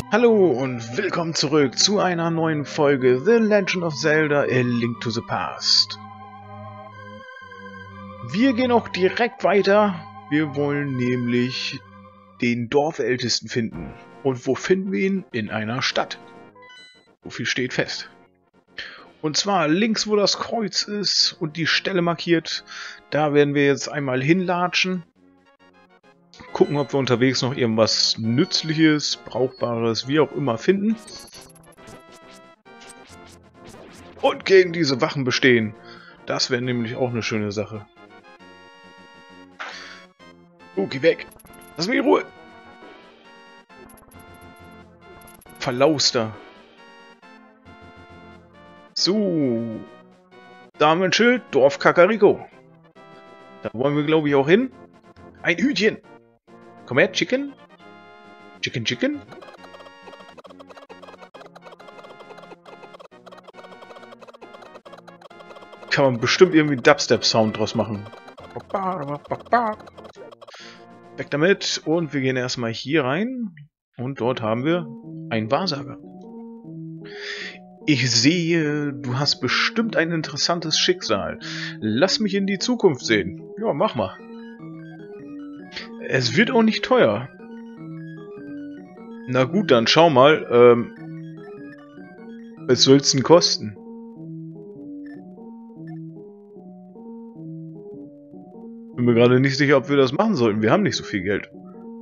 Hallo und willkommen zurück zu einer neuen Folge The Legend of Zelda: A Link to the Past. Wir gehen auch direkt weiter. Wir wollen nämlich den Dorfältesten finden. Und wo finden wir ihn? In einer Stadt. So viel steht fest. Und zwar links, wo das Kreuz ist und die Stelle markiert. Da werden wir jetzt einmal hinlatschen. Gucken, ob wir unterwegs noch irgendwas Nützliches, Brauchbares, wie auch immer finden. Und gegen diese Wachen bestehen. Das wäre nämlich auch eine schöne Sache. Geh weg. Lass mich in Ruhe. Verlauster. So. Da haben wir ein Schild. Dorf Kakariko. Da wollen wir, glaube ich, auch hin. Ein Hütchen. Komm her, Chicken. Chicken, Chicken. Kann man bestimmt irgendwie einen Dubstep-Sound draus machen. Weg damit. Und wir gehen erstmal hier rein. Und dort haben wir einen Wahrsager. Ich sehe, du hast bestimmt ein interessantes Schicksal. Lass mich in die Zukunft sehen. Ja, mach mal. Es wird auch nicht teuer. Na gut, dann schau mal. Was soll's denn kosten? Bin mir gerade nicht sicher, ob wir das machen sollten. Wir haben nicht so viel Geld.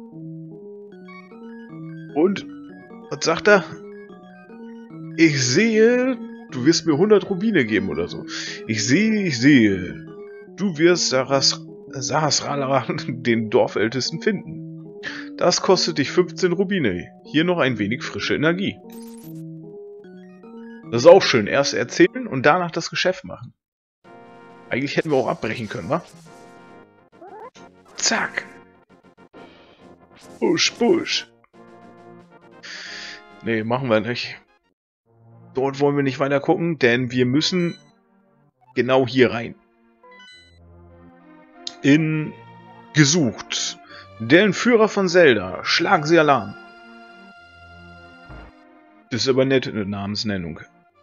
Und? Was sagt er? Ich sehe, du wirst mir 100 Rubine geben oder so. Ich sehe. Du wirst Sahasrara, den Dorfältesten, finden. Das kostet dich 15 Rubine. Hier noch ein wenig frische Energie. Das ist auch schön. Erst erzählen und danach das Geschäft machen. Eigentlich hätten wir auch abbrechen können, wa? Zack. Busch, Busch. Nee, machen wir nicht. Dort wollen wir nicht weiter gucken, denn wir müssen genau hier rein. In gesucht. Der Entführer von Zelda. Schlagen Sie Alarm. Das ist aber nett, eine Namensnennung.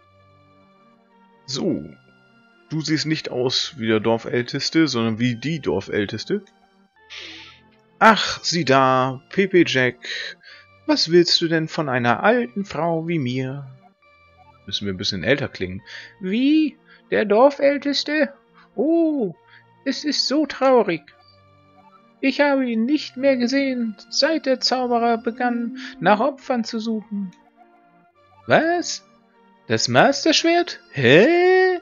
So. Du siehst nicht aus wie der Dorfälteste, sondern wie die Dorfälteste. Ach, sieh da, Pepe Jack. Was willst du denn von einer alten Frau wie mir? Müssen wir ein bisschen älter klingen. Wie? Der Dorfälteste? Oh, es ist so traurig. Ich habe ihn nicht mehr gesehen, seit der Zauberer begann, nach Opfern zu suchen. Was? Das Masterschwert? Hä?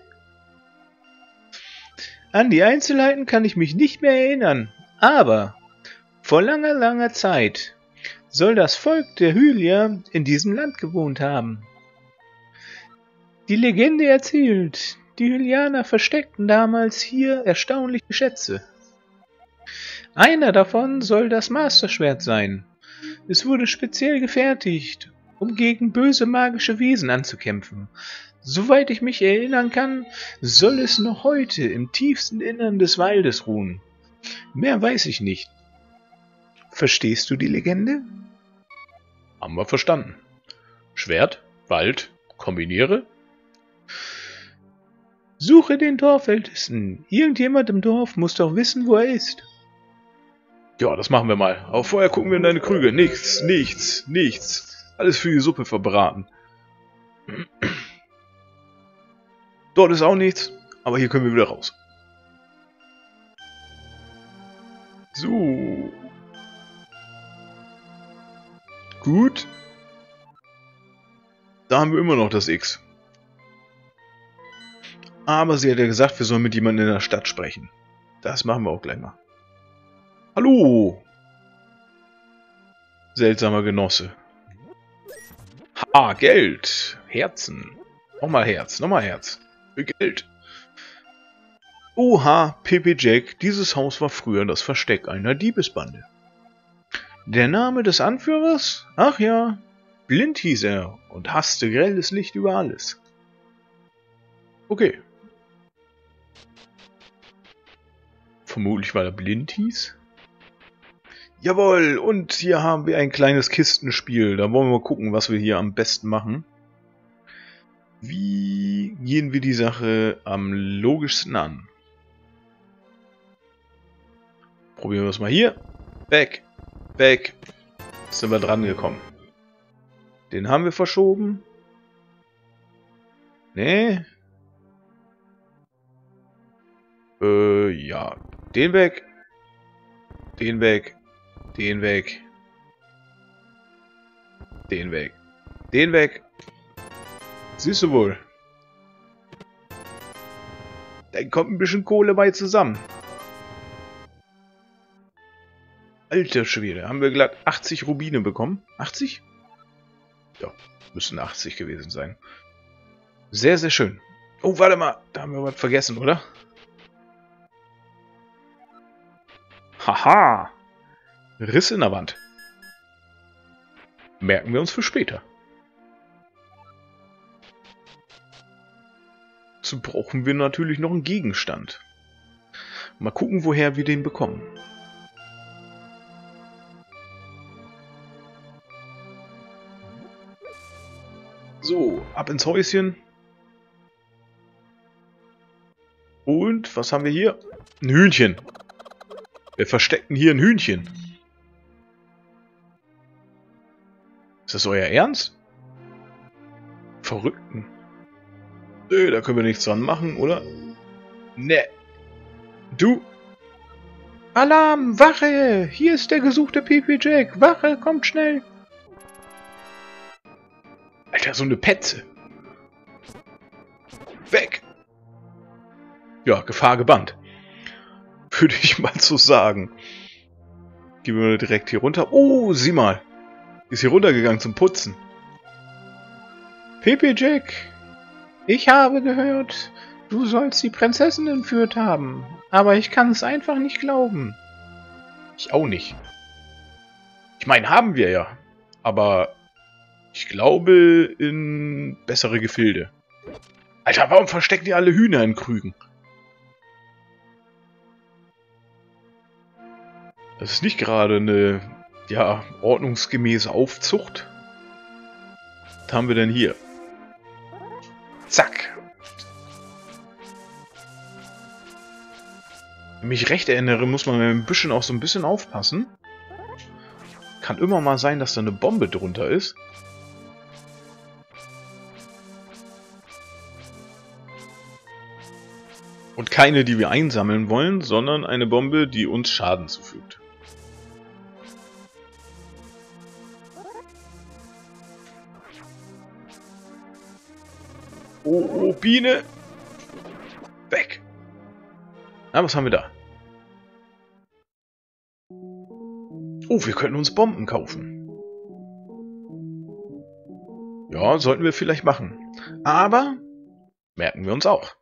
An die Einzelheiten kann ich mich nicht mehr erinnern, aber vor langer, langer Zeit soll das Volk der Hylier in diesem Land gewohnt haben. Die Legende erzählt, die Hylianer versteckten damals hier erstaunliche Schätze. Einer davon soll das Masterschwert sein. Es wurde speziell gefertigt, um gegen böse magische Wesen anzukämpfen. Soweit ich mich erinnern kann, soll es noch heute im tiefsten Innern des Waldes ruhen. Mehr weiß ich nicht. Verstehst du die Legende? Haben wir verstanden. Schwert, Wald, kombiniere. Suche den Dorfältesten. Irgendjemand im Dorf muss doch wissen, wo er ist. Ja, das machen wir mal. Aber vorher gucken wir in deine Krüge. Nichts, nichts, nichts. Alles für die Suppe verbraten. Dort ist auch nichts, aber hier können wir wieder raus. So. Gut. Da haben wir immer noch das X. Aber sie hat ja gesagt, wir sollen mit jemandem in der Stadt sprechen. Das machen wir auch gleich mal. Hallo! Seltsamer Genosse. Ha, Geld! Herzen! Nochmal Herz, nochmal Herz. Für Geld. Oha, Pepe Jack, dieses Haus war früher das Versteck einer Diebesbande. Der Name des Anführers? Ach ja, Blind hieß er und hasste grelles Licht über alles. Okay. Vermutlich, weil er blind hieß. Jawohl, und hier haben wir ein kleines Kistenspiel. Da wollen wir mal gucken, was wir hier am besten machen. Wie gehen wir die Sache am logischsten an? Probieren wir es mal hier. Weg. Weg. Jetzt sind wir dran gekommen. Den haben wir verschoben. Nee. Ja. Den weg. Den weg. Den weg. Den weg. Den weg. Siehst du wohl. Da kommt ein bisschen Kohle bei zusammen. Alter Schwede, haben wir glatt 80 Rubine bekommen? 80? Ja, müssen 80 gewesen sein. Sehr, sehr schön. Oh, warte mal, da haben wir was vergessen, oder? Haha! Riss in der Wand. Merken wir uns für später. So brauchen wir natürlich noch einen Gegenstand. Mal gucken, woher wir den bekommen. So, ab ins Häuschen. Und, was haben wir hier? Ein Hühnchen. Wir verstecken hier ein Hühnchen. Ist das euer Ernst? Verrückten. Nö, da können wir nichts dran machen, oder? Ne. Du. Alarm, Wache! Hier ist der gesuchte Pepe Jack. Wache, kommt schnell. Alter, so eine Petze. Weg. Ja, Gefahr gebannt. Würde ich mal so sagen. Gehen wir direkt hier runter. Oh, sieh mal. Ist hier runtergegangen zum Putzen. Pepe Jack, ich habe gehört, du sollst die Prinzessin entführt haben. Aber ich kann es einfach nicht glauben. Ich auch nicht. Ich meine, haben wir ja. Aber ich glaube in bessere Gefilde. Alter, warum verstecken die alle Hühner in Krügen? Das ist nicht gerade eine, ja, ordnungsgemäße Aufzucht. Was haben wir denn hier? Zack. Wenn ich mich recht erinnere, muss man ein bisschen auch so ein bisschen aufpassen. Kann immer mal sein, dass da eine Bombe drunter ist. Und keine, die wir einsammeln wollen, sondern eine Bombe, die uns Schaden zufügt. Oh, oh, Biene! Weg! Na, was haben wir da? Oh, wir könnten uns Bomben kaufen. Ja, sollten wir vielleicht machen. Aber merken wir uns auch.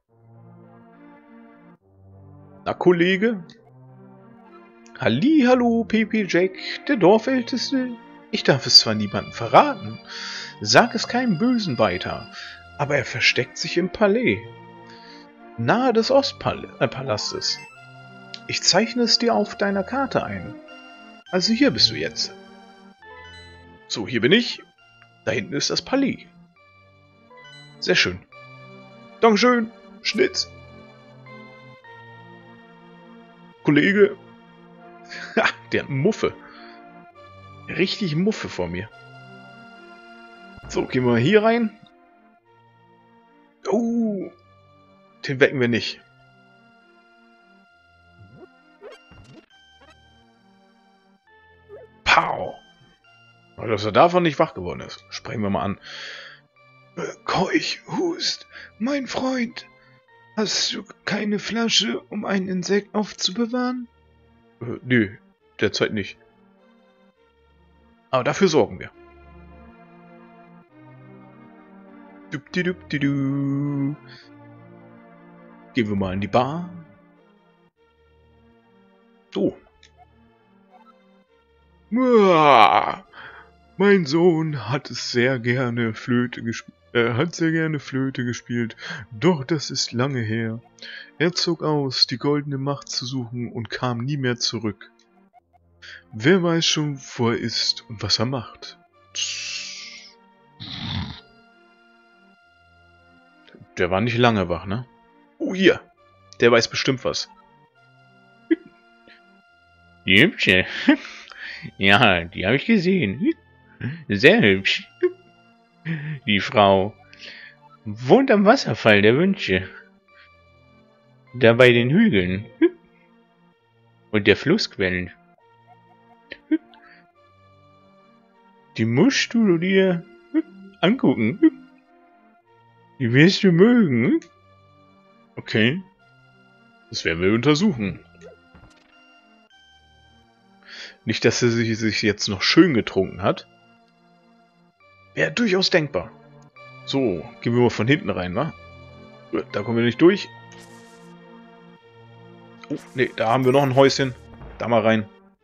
Na, Kollege? Hallihallo, Pepe Jack, der Dorfälteste. Ich darf es zwar niemandem verraten, sag es keinem Bösen weiter, aber er versteckt sich im Palais, nahe des Ostpalastes. Ich zeichne es dir auf deiner Karte ein. Also hier bist du jetzt. So, hier bin ich. Da hinten ist das Palais. Sehr schön. Dankeschön. Schnitz. Kollege. Ha, der hat Muffe. Richtig Muffe vor mir. So, gehen wir mal hier rein. Oh, den wecken wir nicht. Pow. Dass er davon nicht wach geworden ist. Sprechen wir mal an. Keuch, Hust, mein Freund. Hast du keine Flasche, um ein Insekt aufzubewahren? Nö, derzeit nicht. Aber dafür sorgen wir. Dupdidup-didu. Gehen wir mal in die Bar. So. Uah, mein Sohn hat sehr gerne Flöte gespielt, doch das ist lange her. Er zog aus, die goldene Macht zu suchen und kam nie mehr zurück. Wer weiß schon, wo er ist und was er macht. Der war nicht lange wach, ne? Oh, hier. Der weiß bestimmt was. Die hübsche. Ja, die habe ich gesehen. Sehr hübsch. Die Frau wohnt am Wasserfall der Wünsche. Da bei den Hügeln. Und der Flussquellen. Die musst du dir angucken. Die wirst du mögen. Okay. Das werden wir untersuchen. Nicht, dass er sich jetzt noch schön getrunken hat. Wäre durchaus denkbar. So, gehen wir mal von hinten rein, wa? Da kommen wir nicht durch. Oh, ne, da haben wir noch ein Häuschen. Da mal rein.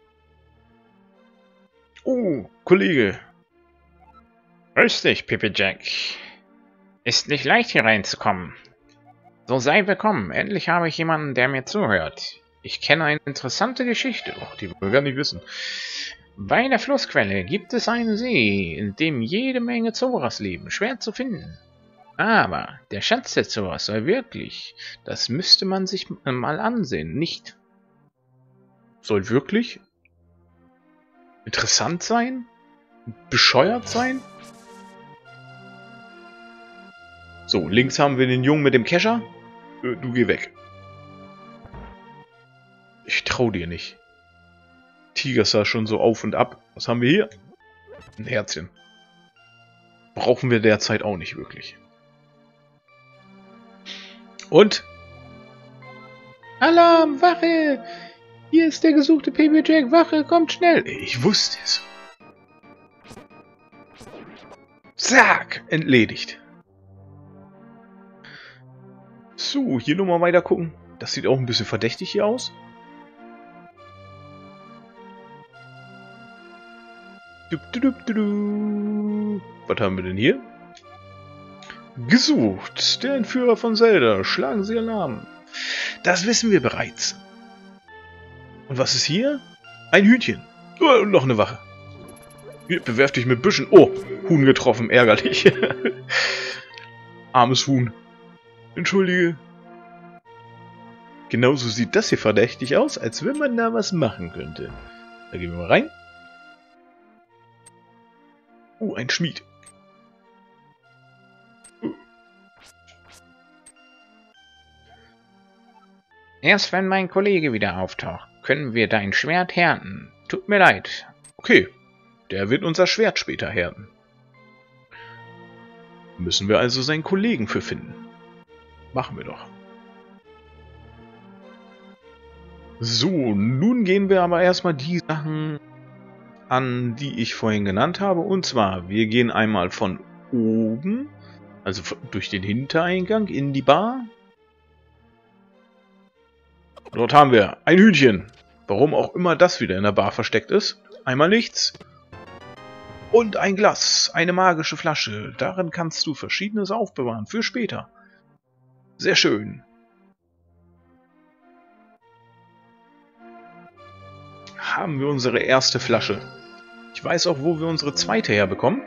Oh, Kollege. Grüß dich, Pippi Jack. Ist nicht leicht, hier reinzukommen. So sei willkommen. Endlich habe ich jemanden, der mir zuhört. Ich kenne eine interessante Geschichte. Ach, die wollen wir gar nicht wissen. Bei der Flussquelle gibt es einen See, in dem jede Menge Zoras leben. Schwer zu finden. Aber der Schatz der Zoras soll wirklich, das müsste man sich mal ansehen, nicht? Soll wirklich interessant sein? Bescheuert sein? So, links haben wir den Jungen mit dem Kescher. Du geh weg. Ich trau dir nicht. Tiger sah schon so auf und ab. Was haben wir hier? Ein Herzchen. Brauchen wir derzeit auch nicht wirklich. Und? Alarm, Wache! Hier ist der gesuchte Pippi Jack. Wache, kommt schnell! Ich wusste es. Zack! Entledigt. So, hier nochmal weiter gucken. Das sieht auch ein bisschen verdächtig hier aus. Was haben wir denn hier? Gesucht. Der Entführer von Zelda. Schlagen Sie Alarm. Das wissen wir bereits. Und was ist hier? Ein Hühnchen. Oh, und noch eine Wache. Hier, bewerf dich mit Büschen. Oh, Huhn getroffen. Ärgerlich. Armes Huhn. Entschuldige. Genauso sieht das hier verdächtig aus, als wenn man da was machen könnte. Da gehen wir mal rein. Ein Schmied. Erst wenn mein Kollege wieder auftaucht, können wir dein Schwert härten. Tut mir leid. Okay, der wird unser Schwert später härten. Müssen wir also seinen Kollegen für finden. Machen wir doch. So, nun gehen wir aber erstmal die Sachen an, die ich vorhin genannt habe. Und zwar, wir gehen einmal von oben, also durch den Hintereingang in die Bar. Dort haben wir ein Hühnchen. Warum auch immer das wieder in der Bar versteckt ist. Einmal nichts. Und ein Glas, eine magische Flasche. Darin kannst du Verschiedenes aufbewahren für später. Sehr schön. Haben wir unsere erste Flasche. Ich weiß auch, wo wir unsere zweite herbekommen.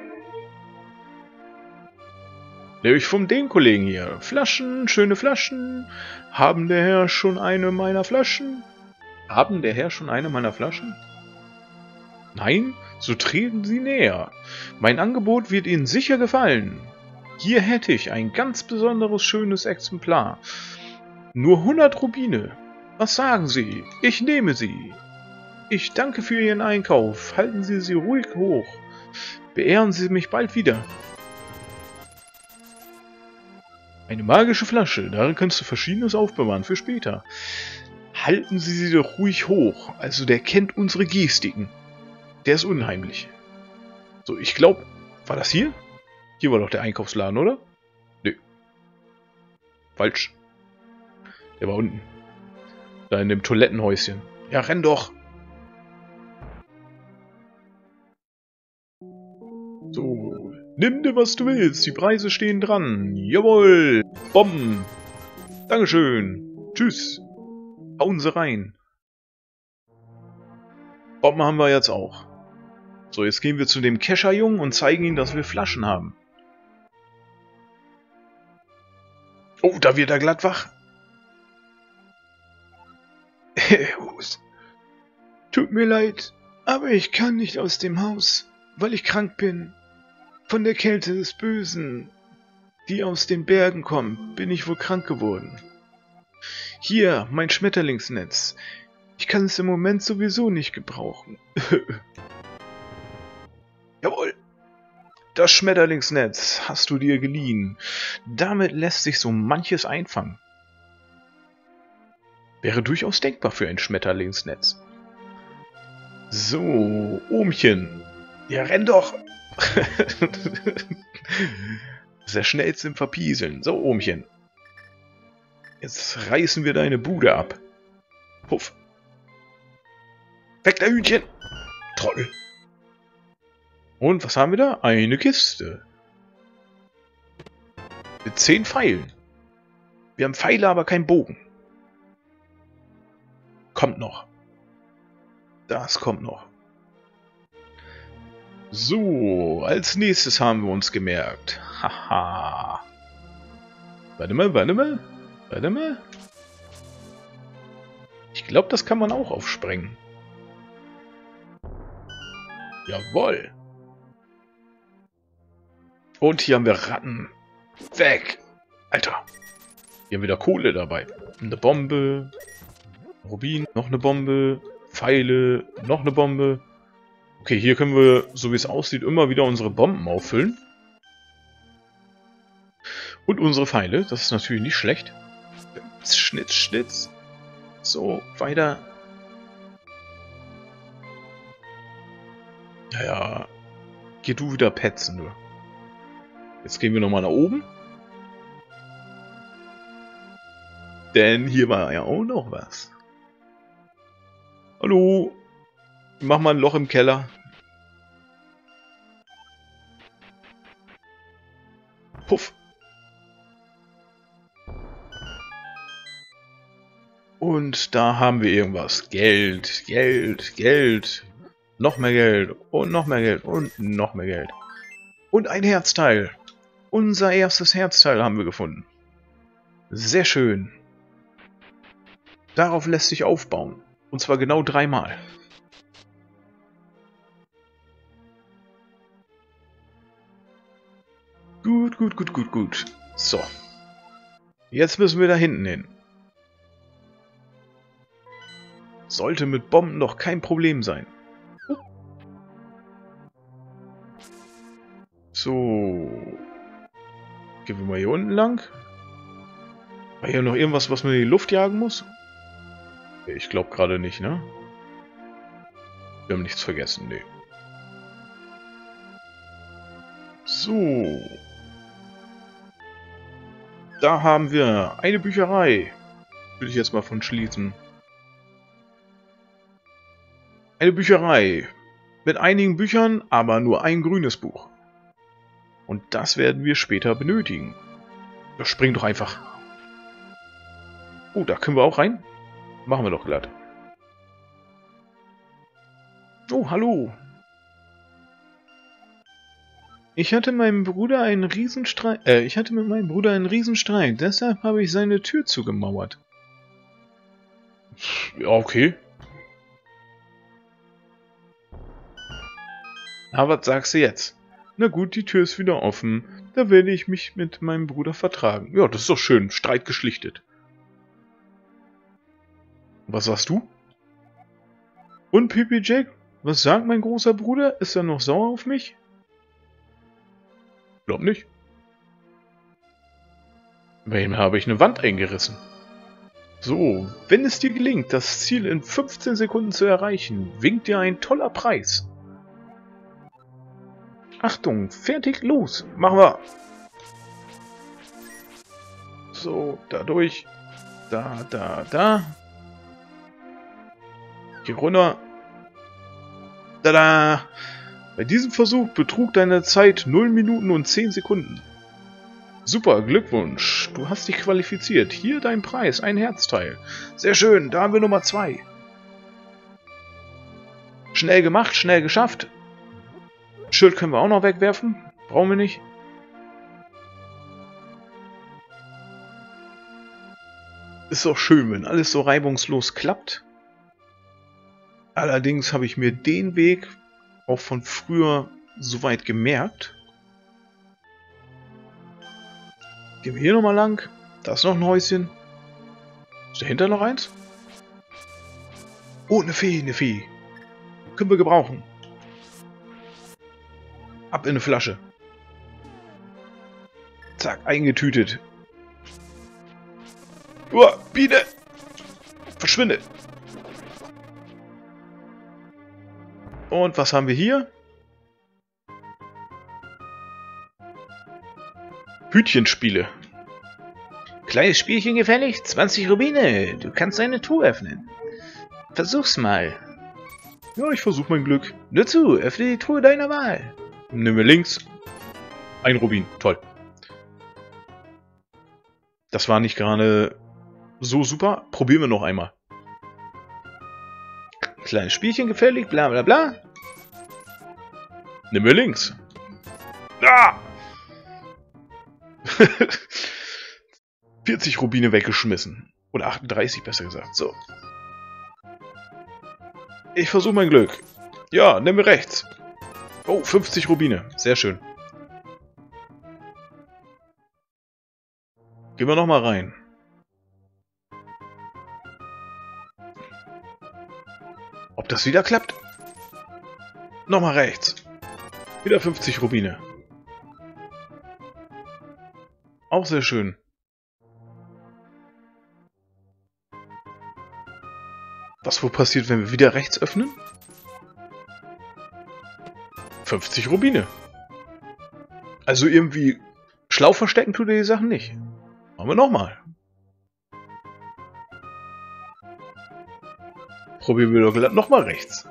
Nämlich von dem Kollegen hier. Flaschen, schöne Flaschen. Haben der Herr schon eine meiner Flaschen? Haben der Herr schon eine meiner Flaschen? Nein? So treten Sie näher. Mein Angebot wird Ihnen sicher gefallen. Hier hätte ich ein ganz besonderes schönes Exemplar. Nur 100 Rubine. Was sagen Sie? Ich nehme sie. Ich danke für Ihren Einkauf. Halten Sie sie ruhig hoch. Beehren Sie mich bald wieder. Eine magische Flasche. Darin kannst du Verschiedenes aufbewahren für später. Halten Sie sie doch ruhig hoch. Also der kennt unsere Gestiken. Der ist unheimlich. So, ich glaube... War das hier? Hier war doch der Einkaufsladen, oder? Nö. Falsch. Der war unten. Da in dem Toilettenhäuschen. Ja, renn doch. So, nimm dir, was du willst. Die Preise stehen dran. Jawohl. Bomben. Dankeschön. Tschüss. Hauen Sie rein. Bomben haben wir jetzt auch. So, jetzt gehen wir zu dem Kescherjungen und zeigen ihm, dass wir Flaschen haben. Oh, da wird er glatt wach. Tut mir leid, aber ich kann nicht aus dem Haus, weil ich krank bin. Von der Kälte des Bösen, die aus den Bergen kommt, bin ich wohl krank geworden. Hier, mein Schmetterlingsnetz. Ich kann es im Moment sowieso nicht gebrauchen. Jawohl! Das Schmetterlingsnetz hast du dir geliehen. Damit lässt sich so manches einfangen. Wäre durchaus denkbar für ein Schmetterlingsnetz. So, Ohmchen. Ja, renn doch! Sehr schnell zum Verpieseln. So, Ohmchen. Jetzt reißen wir deine Bude ab. Puff. Weg, der Hühnchen! Trottel. Und was haben wir da? Eine Kiste. Mit 10 Pfeilen. Wir haben Pfeile, aber keinen Bogen. Kommt noch. Das kommt noch. So, als nächstes haben wir uns gemerkt. Haha. Warte mal. Ich glaube, das kann man auch aufsprengen. Jawohl. Und hier haben wir Ratten. Weg. Alter. Hier haben wir wieder Kohle dabei. Eine Bombe. Rubin. Noch eine Bombe. Pfeile. Noch eine Bombe. Okay, hier können wir, so wie es aussieht, immer wieder unsere Bomben auffüllen. Und unsere Pfeile. Das ist natürlich nicht schlecht. Schnitz, Schnitz. So, weiter. Ja. Geh du wieder petzen, nur. Jetzt gehen wir nochmal nach oben. Denn hier war ja auch noch was. Hallo. Mach mal ein Loch im Keller. Puff. Und da haben wir irgendwas. Geld. Noch mehr Geld. Und noch mehr Geld. Und noch mehr Geld. Und ein Herzteil. Unser erstes Herzteil haben wir gefunden. Sehr schön. Darauf lässt sich aufbauen. Und zwar genau 3-mal. Gut. So. Jetzt müssen wir da hinten hin. Sollte mit Bomben noch kein Problem sein. So. Gehen wir mal hier unten lang. War hier noch irgendwas, was man in die Luft jagen muss? Ich glaube gerade nicht, ne? Wir haben nichts vergessen, ne. So. Da haben wir eine Bücherei. Würde ich jetzt mal von schließen. Eine Bücherei. Mit einigen Büchern, aber nur ein grünes Buch. Und das werden wir später benötigen. Ja, spring doch einfach. Oh, da können wir auch rein. Machen wir doch glatt. Oh, hallo. Ich hatte mit meinem Bruder einen Riesenstreit, deshalb habe ich seine Tür zugemauert. Ja, okay. Aber was sagst du jetzt? Na gut, die Tür ist wieder offen. Da werde ich mich mit meinem Bruder vertragen. Ja, das ist doch schön. Streit geschlichtet. Was sagst du? Und Pipi Jack? Was sagt mein großer Bruder? Ist er noch sauer auf mich? Glaub nicht. Bei ihm habe ich eine Wand eingerissen. So, wenn es dir gelingt, das Ziel in 15 Sekunden zu erreichen, winkt dir ein toller Preis. Achtung, fertig, los, machen wir. So, da durch. Da. Hier runter. Tada! Bei diesem Versuch betrug deine Zeit 0 Minuten und 10 Sekunden. Super, Glückwunsch. Du hast dich qualifiziert. Hier dein Preis, ein Herzteil. Sehr schön, da haben wir Nummer 2. Schnell gemacht, schnell geschafft. Schild können wir auch noch wegwerfen. Brauchen wir nicht. Ist doch schön, wenn alles so reibungslos klappt. Allerdings habe ich mir den Weg auch von früher soweit gemerkt. Gehen wir hier nochmal lang. Da ist noch ein Häuschen. Ist dahinter noch eins? Oh, eine Fee, eine Fee. Können wir gebrauchen. Ab in eine Flasche. Zack, eingetütet. Uah, Biene! Verschwinde! Und was haben wir hier? Hütchenspiele. Kleines Spielchen gefällig? 20 Rubine. Du kannst eine Truhe öffnen. Versuch's mal. Ja, ich versuche mein Glück. Nur zu, öffne die Truhe deiner Wahl. Nehmen wir links. Ein Rubin. Toll. Das war nicht gerade so super. Probieren wir noch einmal. Kleines Spielchen gefällig, bla bla bla. Nehmen wir links. Ah! 40 Rubine weggeschmissen. Oder 38 besser gesagt. So. Ich versuche mein Glück. Ja, nimm mir rechts. Oh, 50 Rubine. Sehr schön. Gehen wir nochmal rein. Ob das wieder klappt? Nochmal rechts. Wieder 50 Rubine. Auch sehr schön. Was wohl passiert, wenn wir wieder rechts öffnen? 50 Rubine. Also irgendwie schlau verstecken tut er die Sachen nicht. Machen wir nochmal. Probieren wir doch glatt nochmal rechts.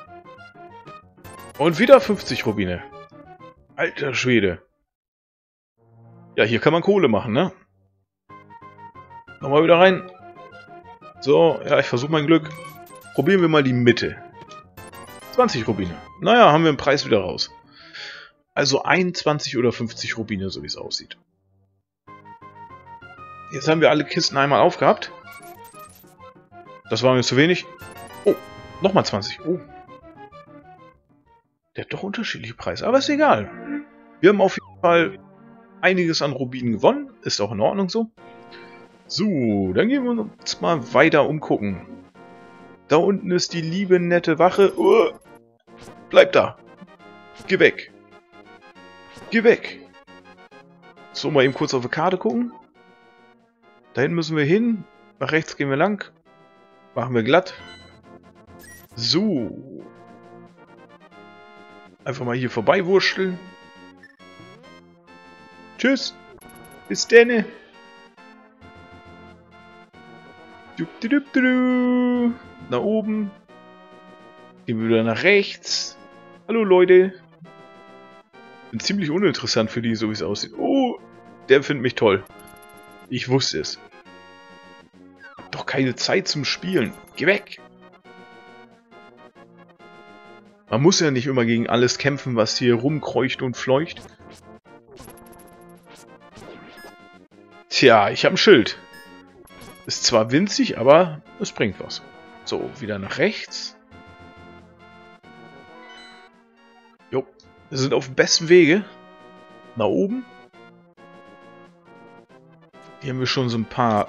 Und wieder 50 Rubine. Alter Schwede. Ja, hier kann man Kohle machen, ne? Nochmal wieder rein. So, ja, ich versuche mein Glück. Probieren wir mal die Mitte. 20 Rubine. Naja, haben wir den Preis wieder raus. Also 21 oder 50 Rubine, so wie es aussieht. Jetzt haben wir alle Kisten einmal aufgehabt. Das war mir zu wenig. Oh, nochmal 20. Oh. Der hat doch unterschiedliche Preise, aber ist egal. Wir haben auf jeden Fall einiges an Rubinen gewonnen. Ist auch in Ordnung so. So, dann gehen wir uns mal weiter umgucken. Da unten ist die liebe, nette Wache. Bleib da. Geh weg. Geh weg. So, mal eben kurz auf die Karte gucken. Da hinten müssen wir hin. Nach rechts gehen wir lang. Machen wir glatt. So. Einfach mal hier vorbei wurschteln. Tschüss. Bis denne. Nach oben. Gehen wir wieder nach rechts. Hallo Leute. Bin ziemlich uninteressant für die, so wie es aussieht. Oh, der findet mich toll. Ich wusste es. Hab doch keine Zeit zum Spielen. Geh weg. Man muss ja nicht immer gegen alles kämpfen, was hier rumkreucht und fleucht. Tja, ich habe ein Schild. Ist zwar winzig, aber es bringt was. So, wieder nach rechts. Jo, wir sind auf dem besten Wege. Nach oben. Hier haben wir schon so ein paar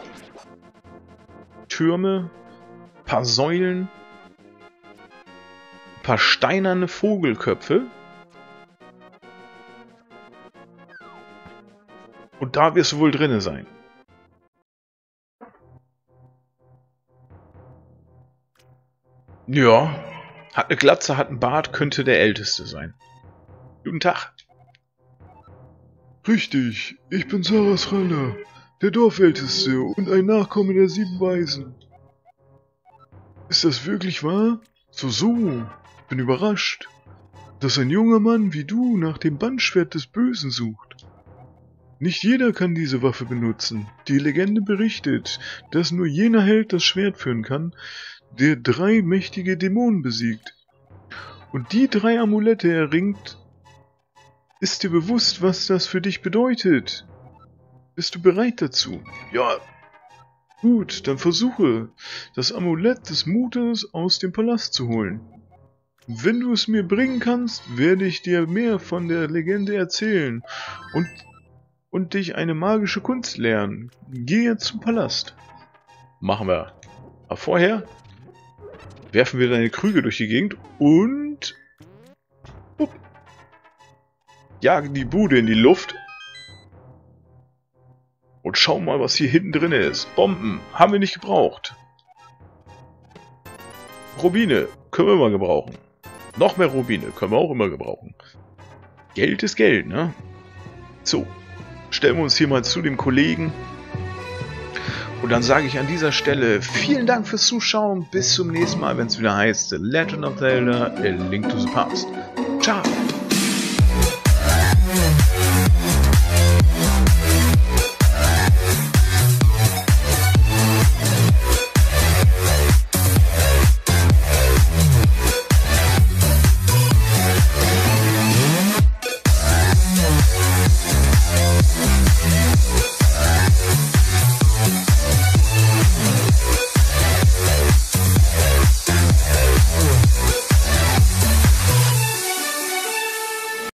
Türme, ein paar Säulen, ein paar steinerne Vogelköpfe. Und da wirst du wohl drinne sein. Ja, hat eine Glatze, hat einen Bart, könnte der Älteste sein. Guten Tag. Richtig, ich bin Saras Raller, der Dorfälteste und ein Nachkomme der 7 Weisen. Ist das wirklich wahr? So, bin überrascht, dass ein junger Mann wie du nach dem Bandschwert des Bösen sucht. Nicht jeder kann diese Waffe benutzen. Die Legende berichtet, dass nur jener Held das Schwert führen kann, der 3 mächtige Dämonen besiegt. und die 3 Amulette erringt, ist dir bewusst, was das für dich bedeutet? Bist du bereit dazu? Ja. Gut, dann versuche, das Amulett des Mutes aus dem Palast zu holen. Wenn du es mir bringen kannst, werde ich dir mehr von der Legende erzählen und dich eine magische Kunst lernen. Geh jetzt zum Palast. Machen wir. Aber vorher werfen wir deine Krüge durch die Gegend und jagen die Bude in die Luft. Und schau mal, was hier hinten drin ist. Bomben haben wir nicht gebraucht. Rubine können wir immer gebrauchen. Noch mehr Rubine können wir auch immer gebrauchen. Geld ist Geld, ne? So, stellen wir uns hier mal zu dem Kollegen. Und dann sage ich an dieser Stelle vielen Dank fürs Zuschauen. Bis zum nächsten Mal, wenn es wieder heißt The Legend of Zelda: A Link to the Past. Ciao!